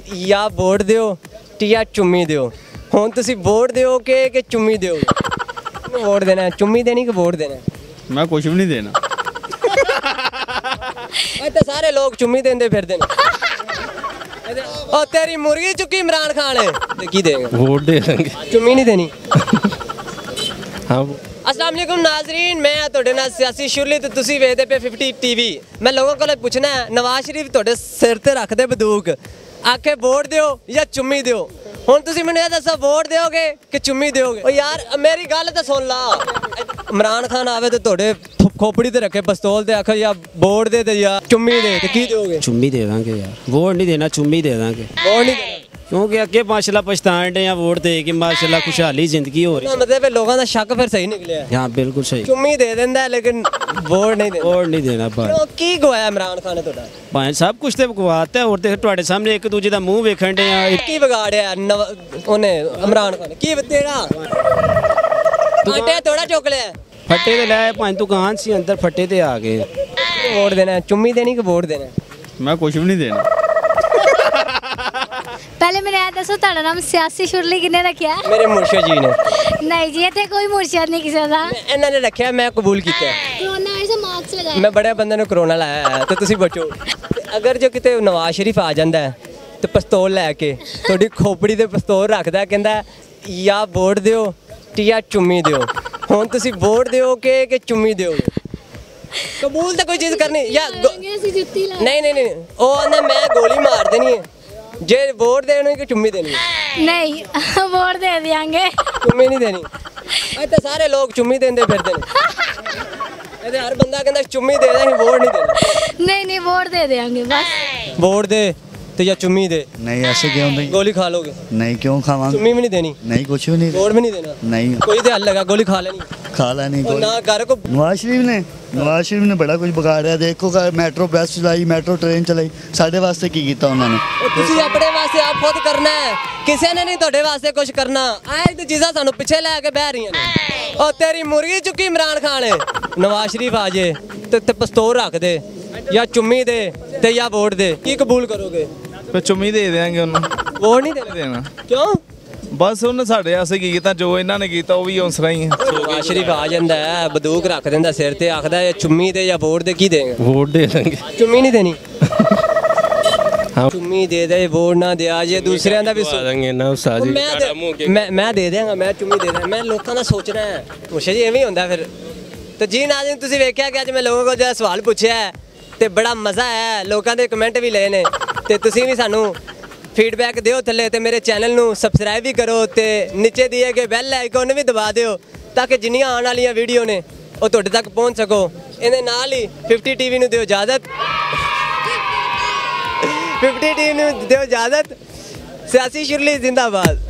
या वोट दिओ या चुम्मी दिओ। हुण तुसीं वोट दिओगे कि चुम्मी दिओगे? वोट देना है, चुम्मी देनी कि वोट देना है? मैं कुछ भी नहीं देना। तो सारे लोग चुम्मी देंदे फिरदे ने। और तेरी मुर्गी चुकी इमरान खान है तो की देंगे? वोट दे देंगे। चुम्मी नहीं देनी। हाँ। अस्सलाम वालेकुम नाजरीन, मैं तुहाडे नाल सियासी शुरली ते तुसीं वेखदे पे 50 टीवी। मैं लोगों को पूछना है, नवाज शरीफ तुहाडे सिर ते रखदे बंदूक, आखे वोट दिओ या चुम्मी दिओ। हुण तुसीं मैनूं दसो वोट दिओगे कि चुम्मी दिओगे? ओ यार मेरी गल तो सुन ला। इमरान खान आवे तो तुहाडे खोपड़ी ते रखे पिस्तौल ते आखे या वोट दे ते या चुम्मी दे, ते की दिओगे? चुम्मी दे देंगे यार, वोट नहीं देना, चुम्मी दे देंगे। वोट नहीं देना क्योंकि अगे माशाल्लाह पछतान डे या वोट दे के माशाल्लाह खुशहाली जिंदगी हो रही है। मतलब लोगों का शक फिर सही निकलिया। हाँ बिल्कुल सही। चुम्मी दे देंदा है लेकिन वोट नहीं देना। वोट नहीं देना भाई। क्यों की गवाया इमरान खान ने तुहाडा? भाई सब कुछ ते बकवात है और ते तुहाडे सामने एक दूजे दा मुंह वेखण डे आ। की बिगाड़िया ओने इमरान खान ने? की तेरा आटे थोड़ा चुक लिया? फट्टे ते लाए भाई दुकान सी अंदर फट्टे ते आ गए। वोट देना है, चुम्मी देनी कि वोट देना है? मैं कुछ भी नहीं देना। पहले मेरे ये दसो ਤੁਹਾਡਾ ਨਾਮ ਸਿਆਸੀ ਸ਼ੁਰਲੀ ਕਿਨੇ ਰੱਖਿਆ? मेरे मुर्शिद जी ने। नहीं जी ਇੱਥੇ ਕੋਈ ਮੁਰਸ਼ਿਦ ਨਹੀਂ ਕਿਸੇ ਦਾ। ਇਹਨਾਂ ਨੇ ਰੱਖਿਆ, मैं कबूल किया। कोरोना ऐसे मार्क्स लगाए। मैं बड़े बंदे ਨੂੰ ਕਰੋਨਾ ਲਾਇਆ ਹੈ ਤੇ ਤੁਸੀਂ ਬਚੋ। ਅਗਰ ਜੋ ਕਿਤੇ ਨਵਾਜ਼ ਸ਼ਰੀਫ ਆ ਜਾਂਦਾ ਹੈ ਤੇ ਪਿਸਤੌਲ ਲੈ ਕੇ ਤੁਹਾਡੀ ਖੋਪੜੀ ਤੇ ਪਿਸਤੌਲ ਰੱਖਦਾ, ਕਹਿੰਦਾ ਜਾਂ ਵੋਟ ਦਿਓ ਜਾਂ ਚੁੰਮੀ ਦਿਓ। ਹੁਣ ਤੁਸੀਂ ਵੋਟ ਦਿਓਗੇ ਕਿ ਚੁੰਮੀ ਦਿਓਗੇ? कबूल तो कोई चीज़ करनी या नहीं नहीं नहीं ओ ने मैं गोली मार देनी है। जे वोट देनी कि चुम्मी देनी है? नहीं वोट दे देंगे। चुम्मी नहीं देनी। तो सारे लोग चुम्मी देंदे फिरदे ने। हर बंदा कहता चुम्मी दे दे, वोट नहीं देना। नहीं वोट दे देंगे बस। वोट दे तो या चुम्मी दे। नहीं ऐसे क्यों नहीं? गोली खा लोगे? नहीं क्यों खावांगे? चुम्मी भी नहीं देनी? नहीं कुछ भी नहीं। वोट भी नहीं देना? नहीं। कोई तो हल लगा, गोली खा लेनी? खा लेनी और ना घर को। नवाज शरीफ ने बड़ा कुछ बिगाड़िया। देखो मैट्रो बस चलाई, मैट्रो ट्रेन चलाई, साढ़े वास्ते की कीता उन्होंने? तुसी अपने वास्ते आप खुद करना है, किसी ने नहीं तुहाडे वास्ते कुछ करना। आए तो चीज़ां सानू पिछे लैके बह रही हैं। और तेरी मुर्गी चुकी इमरान खान है। नवाज शरीफ आ जाए तो पिस्तौल रख दे या चुम्मी दे ते या वोट दे, की कबूल करोगे? फिर चुम्मी दे देंगे उन्हें। वोट नहीं देना? क्यों? बस उन्हें साढ़े वास्ते की कीता, जो इन्होंने कीता वो भी उस तरह ही है। नवाज शरीफ आ जाता है, बंदूक रख देंदा सिर ते, आखदा है चुम्मी दे या वोट दे, की देंगे? वोट दे देंगे। चुम्मी नहीं देनी? हाँ। चुम्मी दे दे, वोट ना दे, आज दूसरे का भी मैं दे देंगा, मैं चुम्मी दे देंगा। मैं लोगों का सोचना है मुर्शिद जी, एवं होंदा फिर। तो जी नाज़रीन, तुसीं वेख्या कि अज मैं लोगों को जो सवाल पूछा है तो बड़ा मज़ा है, लोगों के कमेंट भी ले ने, तो तुसीं भी सानू फीडबैक दिओ थल्ले, ते मेरे चैनल नू सबसक्राइब भी करो, ते नीचे दिए गए बैल आइकन भी दबा दिओ ताकि जिन्नियां आने वाली वीडियो ने वो तुहाडे तक पहुँच सको। इहदे नाल ही 50 टीवी नू दिओ इजाजत। 50 टीवी नू दिओ इजाजत। सियासी शुरली जिंदाबाद।